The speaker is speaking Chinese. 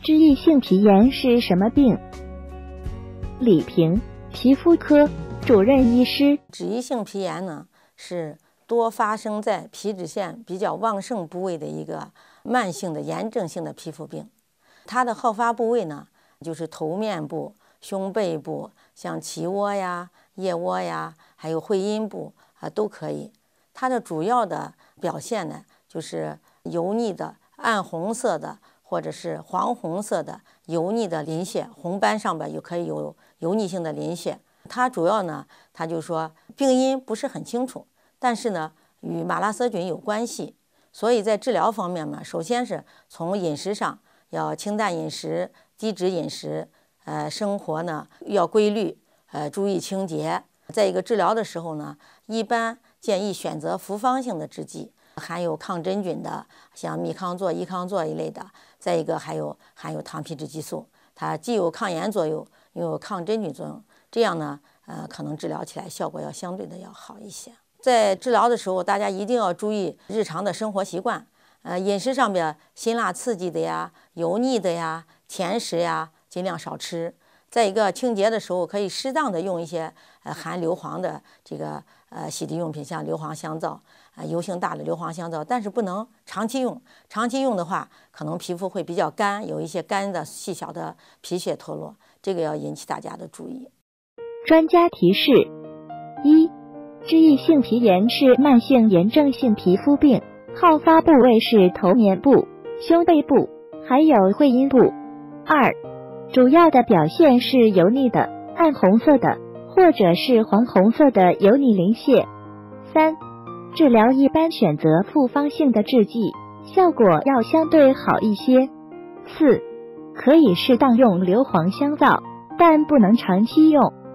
脂溢性皮炎是什么病？李平，皮肤科主任医师。 脂溢性皮炎呢，是多发生在皮脂腺比较旺盛部位的一个慢性的炎症性的皮肤病。它的好发部位呢，就是头面部、胸背部，像脐窝呀、腋窝呀，还有会阴部都可以。它的主要的表现呢，就是油腻的暗红色的或者是黄红色的油腻的淋血，红斑上边也可以有油腻性的淋血。它主要呢，它就说病因不是很清楚，但是呢与马拉色菌有关系，所以在治疗方面呢，首先是从饮食上要清淡饮食、低脂饮食，生活呢要规律，注意清洁。再一个治疗的时候呢，一般建议选择复方性的制剂，含有抗真菌的，像米康唑、伊康唑一类的。再一个还有含有糖皮质激素，它既有抗炎作用，又有抗真菌作用。这样呢，可能治疗起来效果要相对的要好一些。在治疗的时候，大家一定要注意日常的生活习惯，饮食上边辛辣刺激的呀、油腻的呀、甜食呀，尽量少吃。再一个，清洁的时候可以适当的用一些含硫磺的这个洗涤用品，像硫磺香皂油性大的硫磺香皂，但是不能长期用。长期用的话，可能皮肤会比较干，有一些干的细小的皮屑脱落，这个要引起大家的注意。 专家提示：一、脂溢性皮炎是慢性炎症性皮肤病，好发部位是头面部、胸背部，还有会阴部。二、主要的表现是油腻的、暗红色的，或者是黄红色的油腻淋血。三、治疗一般选择复方性的制剂，效果要相对好一些。四、可以适当用硫磺香皂，但不能长期用。